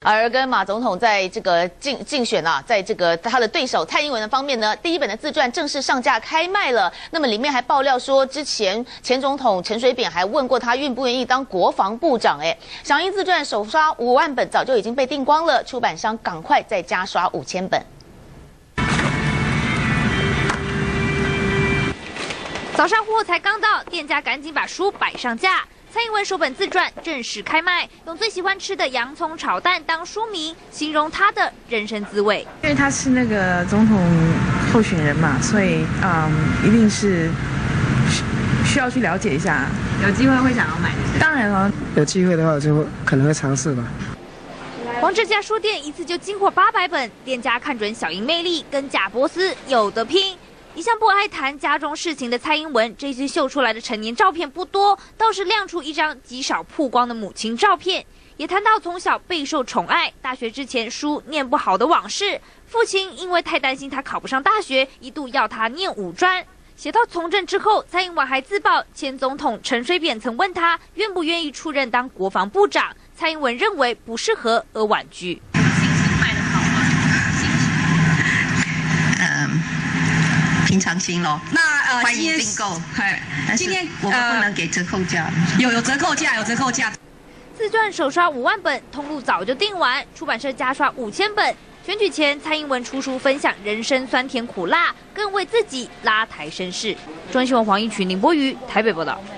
而跟马总统在这个竞选啊，在这个他的对手蔡英文的方面呢，第一本的自传正式上架开卖了。那么里面还爆料说，之前前总统陈水扁还问过他愿不愿意当国防部长。响应自传首刷5万本，早就已经被订光了，出版商赶快再加刷5000本。 早上货才刚到，店家赶紧把书摆上架。蔡英文首本自传正式开卖，用最喜欢吃的洋葱炒蛋当书名，形容他的人生滋味。 因为他是那个总统候选人嘛，所以一定是需要去了解一下。 有机会会想要买的？ 当然了， 有机会的话就可能会尝试吧。 黄这家书店一次就进货800本，店家看准小英魅力，跟贾伯斯有得拼。一向不爱谈家中事情的蔡英文，这次秀出来的成年照片不多，倒是亮出一张极少曝光的母亲照片。也谈到从小备受宠爱，大学之前书念不好的往事。父亲因为太担心他考不上大学，一度要他念5专。写到从政之后，蔡英文还自曝前总统陈水扁曾问他愿不愿意出任当国防部长，蔡英文认为不适合而婉拒。 心情卖得好吗？ 平常心咯。 那欢迎订购。 今天我们不能给折扣价。 有折扣价，有折扣价。 自传首刷5万本，通路早就订完，出版社加刷5000本。选举前，蔡英文出书分享人生酸甜苦辣，更为自己拉抬声势。中央新闻黄义群、林波瑜台北报道。